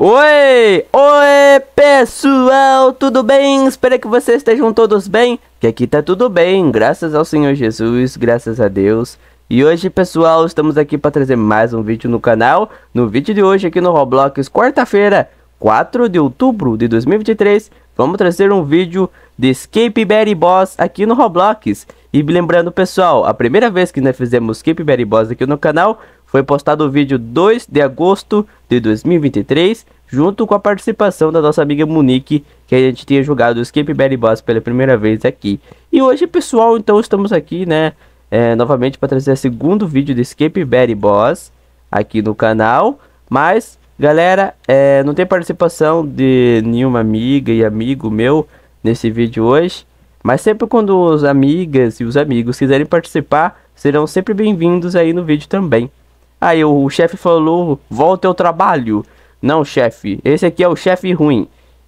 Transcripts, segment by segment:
Oi pessoal, tudo bem? Espero que vocês estejam todos bem, que aqui tá tudo bem, graças ao Senhor Jesus, graças a Deus. E hoje pessoal, estamos aqui para trazer mais um vídeo no canal. No vídeo de hoje aqui no Roblox, quarta-feira, 4 de outubro de 2023, vamos trazer um vídeo de Escape Berry Boss aqui no Roblox. E lembrando pessoal, a primeira vez que nós fizemos Escape Berry Boss aqui no canal foi postado o vídeo 2 de agosto de 2023, junto com a participação da nossa amiga Monique, que a gente tinha jogado o Escape Berry Boss pela primeira vez aqui. E hoje, pessoal, então estamos aqui, né, novamente para trazer o segundo vídeo de Escape Berry Boss aqui no canal. Mas, galera, não tem participação de nenhuma amiga e amigo meu nesse vídeo hoje. Mas sempre quando as amigas e os amigos quiserem participar, serão sempre bem-vindos aí no vídeo também. Aí o chefe falou, volta ao trabalho. Não, chefe, esse aqui é o chefe ruim.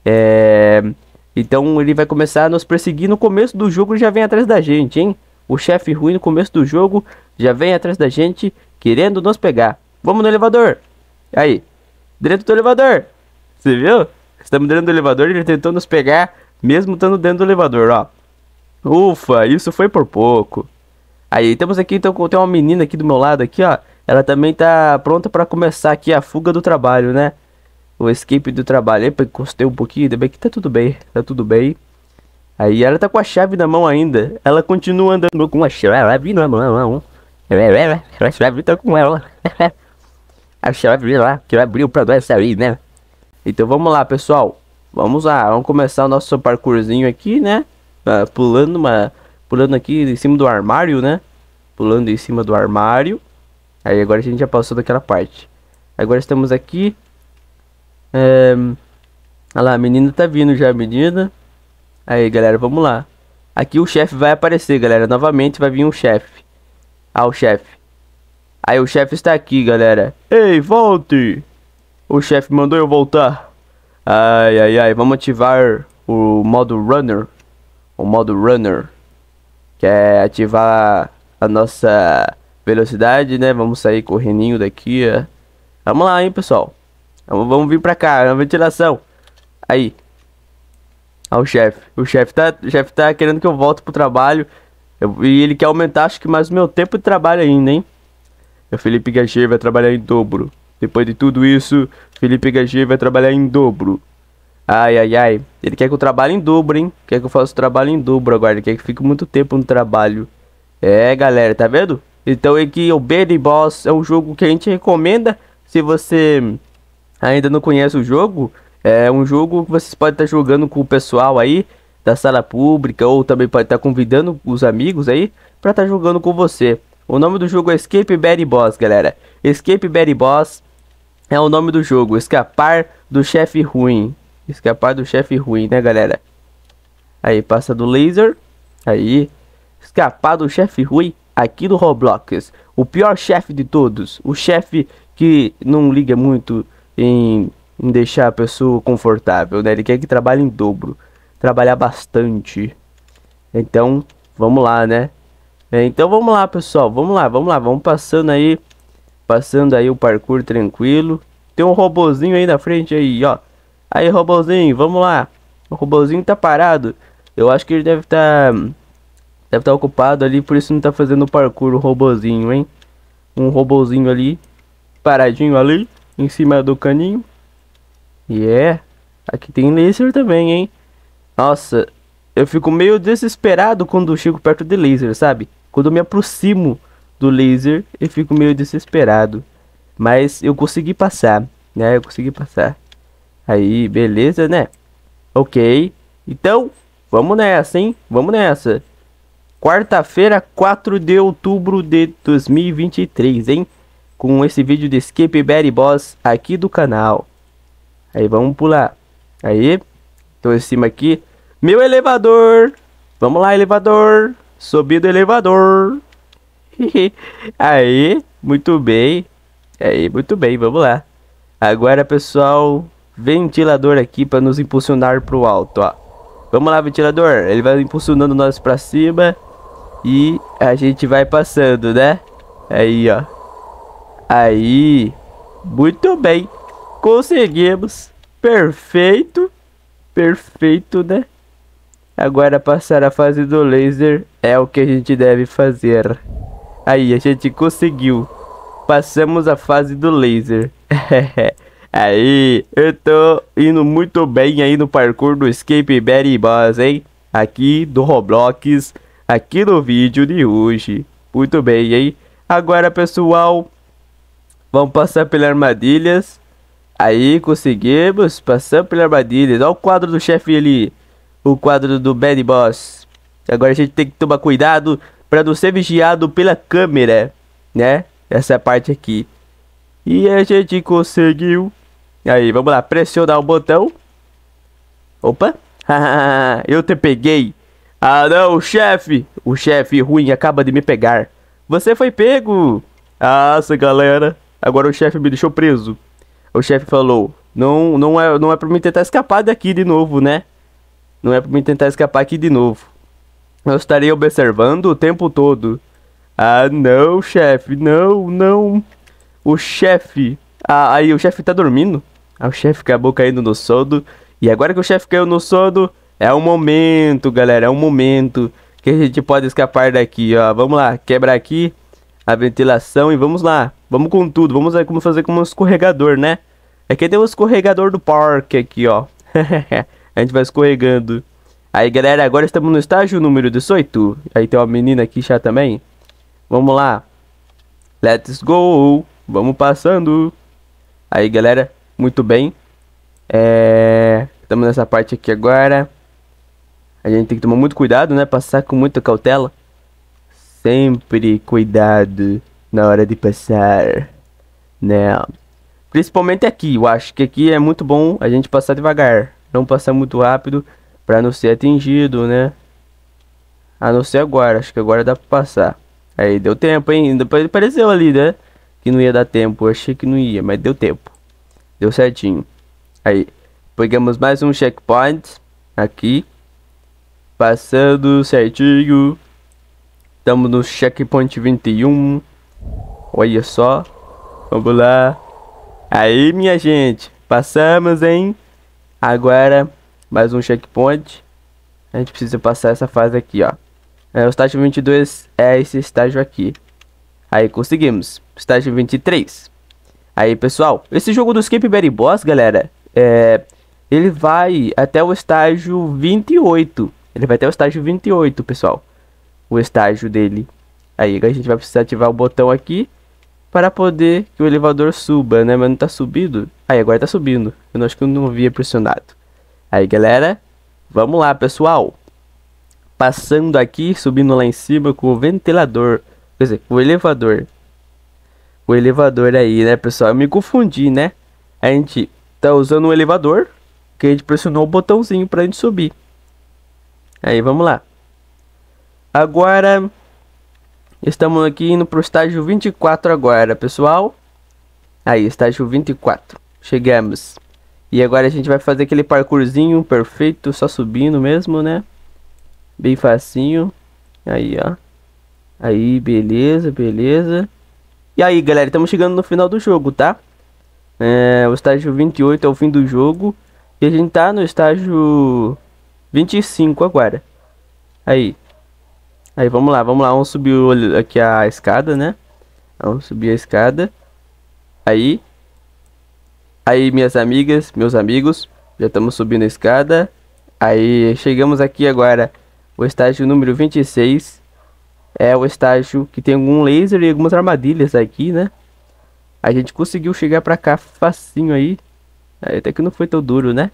Então ele vai começar a nos perseguir no começo do jogo e já vem atrás da gente, hein? O chefe ruim no começo do jogo já vem atrás da gente, querendo nos pegar. Vamos no elevador. Aí, dentro do elevador. Você viu? Estamos dentro do elevador e ele tentou nos pegar, mesmo estando dentro do elevador, ó. Ufa, isso foi por pouco. Aí, temos aqui, então, tem uma menina aqui do meu lado, aqui, ó. Ela também tá pronta para começar aqui a fuga do trabalho, né? O escape do trabalho. Epa, encostei um pouquinho, ainda bem que tá tudo bem. Tá tudo bem. Aí ela tá com a chave na mão ainda. Ela continua andando com a chave na mão. A chave tá com ela. A chave lá, que abriu pra nós sair, né? Então vamos lá, pessoal. Vamos lá, vamos começar o nosso parkourzinho aqui, né? Pulando aqui em cima do armário, né? Pulando em cima do armário. Aí agora a gente já passou daquela parte. Agora estamos aqui. Olha lá, a menina tá vindo já, a menina. Aí galera, vamos lá. Aqui o chefe vai aparecer, galera. Novamente vai vir um chefe. Ah, o chefe. Aí o chefe está aqui, galera. Ei, volte! O chefe mandou eu voltar. Ai, ai, ai. Vamos ativar o modo runner. O modo runner. Que é ativar a nossa velocidade, né? Vamos sair correndo daqui, ó. Vamos lá, hein, pessoal. Vamos vir pra cá, na ventilação. Aí. Ó, o chefe. O chefe tá querendo que eu volte pro trabalho. E ele quer aumentar, acho que mais o meu tempo de trabalho ainda, hein? O Felipe Gagê vai trabalhar em dobro. Depois de tudo isso, Felipe Gagê vai trabalhar em dobro. Ai, ai, ai. Ele quer que eu trabalhe em dobro, hein? Quer que eu faça o trabalho em dobro agora. Ele quer que eu fique muito tempo no trabalho. Galera, tá vendo? Então aqui o Berry Boss é um jogo que a gente recomenda. Se você ainda não conhece o jogo, é um jogo que vocês podem estar jogando com o pessoal aí da sala pública, ou também pode estar convidando os amigos aí para estar jogando com você. O nome do jogo é Escape Berry Boss, galera. Escape Berry Boss é o nome do jogo. Escapar do chefe ruim. Escapar do chefe ruim, né, galera? Aí passa do laser. Aí escapar do chefe ruim aqui do Roblox. O pior chefe de todos. O chefe que não liga muito em deixar a pessoa confortável, né? Ele quer que trabalhe em dobro. Trabalhar bastante. Então, vamos lá, né? Então, vamos lá, pessoal. Vamos lá. Vamos passando aí. Passando aí o parkour tranquilo. Tem um robozinho aí na frente aí, ó. Aí, robozinho, vamos lá. O robozinho tá parado. Eu acho que ele deve estar ocupado ali, por isso não tá fazendo parkour o robozinho, hein? Um robozinho ali, paradinho ali, em cima do caninho. E aqui tem laser também, hein? Nossa, eu fico meio desesperado quando eu chego perto de laser, sabe? Quando eu me aproximo do laser, eu fico meio desesperado. Mas eu consegui passar, né? Eu consegui passar. Aí, beleza, né? Ok. Então, vamos nessa, hein? Vamos nessa. Quarta-feira, 4 de outubro de 2023, hein? Com esse vídeo de Escape Berry Boss aqui do canal. Aí, vamos pular. Aí, tô em cima aqui. Meu elevador. Vamos lá, elevador. Subir do elevador. Aí, muito bem. Aí, muito bem, vamos lá. Agora, pessoal, ventilador aqui para nos impulsionar pro alto, ó. Vamos lá, ventilador. Ele vai impulsionando nós pra cima. E a gente vai passando, né? Aí, ó. Aí. Muito bem. Conseguimos. Perfeito. Perfeito, né? Agora passar a fase do laser é o que a gente deve fazer. Aí, a gente conseguiu. Passamos a fase do laser. Aí, eu tô indo muito bem aí no parkour do Escape Berry Boss, hein? Aqui do Roblox, aqui no vídeo de hoje. Muito bem, hein? Agora, pessoal, vamos passar pelas armadilhas. Aí, conseguimos. Passamos pelas armadilhas. Olha o quadro do chefe ali. O quadro do Berry Boss. Agora a gente tem que tomar cuidado para não ser vigiado pela câmera, né? Essa parte aqui. E a gente conseguiu. Aí, vamos lá. Pressionar o botão. Opa. Eu te peguei. Ah, não, chefe. O chefe ruim acaba de me pegar. Você foi pego. Nossa, galera. Agora o chefe me deixou preso. O chefe falou: não é pra mim tentar escapar daqui de novo, né? Não é pra mim tentar escapar aqui de novo. Eu estarei observando o tempo todo. Ah, não, chefe. Não, não. O chefe. Ah, aí o chefe tá dormindo. Ah, o chefe acabou caindo no sono. E agora que o chefe caiu no sono, é o momento, galera. É o momento que a gente pode escapar daqui, ó. Vamos lá, quebrar aqui a ventilação e vamos lá. Vamos com tudo. Vamos ver como fazer como um escorregador, né? Aqui tem o escorregador do parque aqui, ó. A gente vai escorregando. Aí, galera, agora estamos no estágio número 18. Aí tem uma menina aqui já também. Vamos lá. Let's go. Vamos passando. Aí, galera, muito bem. Estamos nessa parte aqui agora. A gente tem que tomar muito cuidado, né? Passar com muita cautela. Sempre cuidado na hora de passar, né? Principalmente aqui. Eu acho que aqui é muito bom a gente passar devagar. Não passar muito rápido para não ser atingido, né? A não ser agora. Acho que agora dá pra passar. Aí, deu tempo, hein? Depois apareceu ali, né? Que não ia dar tempo. Eu achei que não ia, mas deu tempo. Deu certinho. Aí, pegamos mais um checkpoint. Aqui. Passando certinho. Estamos no checkpoint 21. Olha só. Vamos lá. Aí, minha gente. Passamos, hein? Agora, mais um checkpoint. A gente precisa passar essa fase aqui, ó. O estágio 22 é esse estágio aqui. Aí, conseguimos. Estágio 23. Aí, pessoal, esse jogo do Escape Berry Boss, galera, ele vai até o estágio 28. Ele vai até o estágio 28, pessoal. O estágio dele. Aí, a gente vai precisar ativar o botão aqui para poder que o elevador suba, né? Mas não tá subindo. Aí, agora tá subindo. Eu não acho que eu não havia pressionado. Aí, galera, vamos lá, pessoal. Passando aqui, subindo lá em cima com o ventilador. Quer dizer, o elevador. O elevador aí, né, pessoal? Eu me confundi, né? A gente tá usando o elevador, que a gente pressionou o botãozinho pra gente subir. Aí, vamos lá. Agora, estamos aqui indo pro estágio 24 agora, pessoal. Aí, estágio 24. Chegamos. E agora a gente vai fazer aquele parkourzinho perfeito, só subindo mesmo, né? Bem facinho. Aí, ó. Aí, beleza, beleza. E aí, galera, estamos chegando no final do jogo, tá? O estágio 28 é o fim do jogo. E a gente tá no estágio 25 agora. Aí, vamos lá, vamos subir aqui a escada, né? Vamos subir a escada. Aí, minhas amigas, meus amigos, já estamos subindo a escada. Aí, chegamos aqui agora, o estágio número 26. É o estágio que tem algum laser e algumas armadilhas aqui, né? A gente conseguiu chegar pra cá facinho aí. Até que não foi tão duro, né?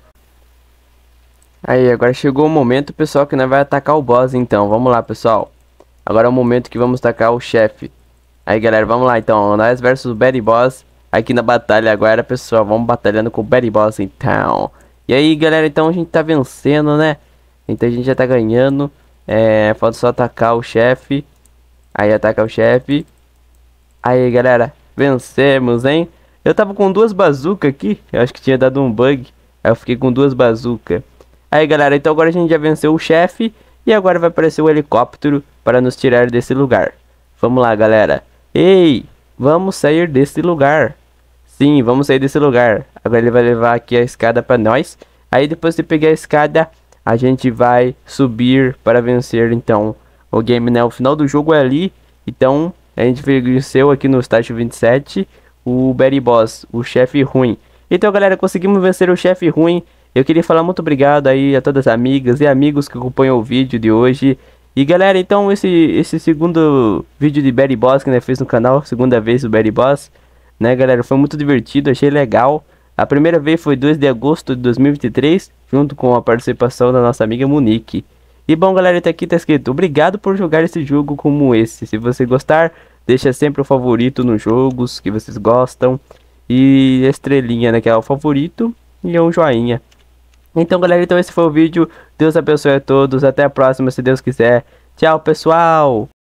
Aí, agora chegou o momento, pessoal, que nós vai atacar o boss, então. Vamos lá, pessoal. Agora é o momento que vamos atacar o chefe. Aí, galera, vamos lá, então. Nós versus o Berry Boss. Aqui na batalha agora, pessoal. Vamos batalhando com o Berry Boss, então. E aí, galera, então a gente tá vencendo, né? Então a gente já tá ganhando. Falta só atacar o chefe. Aí, ataca o chefe. Aí, galera, vencemos, hein? Eu tava com duas bazucas aqui. Eu acho que tinha dado um bug. Aí eu fiquei com duas bazucas. Aí, galera, então agora a gente já venceu o chefe. E agora vai aparecer o helicóptero para nos tirar desse lugar. Vamos lá, galera. Ei, vamos sair desse lugar. Sim, vamos sair desse lugar. Agora ele vai levar aqui a escada pra nós. Aí depois de pegar a escada, a gente vai subir para vencer então o game, né? O final do jogo é ali. Então a gente venceu aqui no estágio 27 o Berry Boss, o chefe ruim. Então galera, conseguimos vencer o chefe ruim. Eu queria falar muito obrigado aí a todas as amigas e amigos que acompanham o vídeo de hoje. E galera, então esse segundo vídeo de Berry Boss que nós fez no canal, segunda vez o Berry Boss, né galera, foi muito divertido, achei legal. A primeira vez foi 2 de agosto de 2023, junto com a participação da nossa amiga Monique. E bom galera, tá aqui tá escrito, obrigado por jogar esse jogo como esse. Se você gostar, deixa sempre o favorito nos jogos que vocês gostam. E a estrelinha, né, que é o favorito, e um joinha. Então galera, então esse foi o vídeo. Deus abençoe a todos, até a próxima se Deus quiser. Tchau pessoal!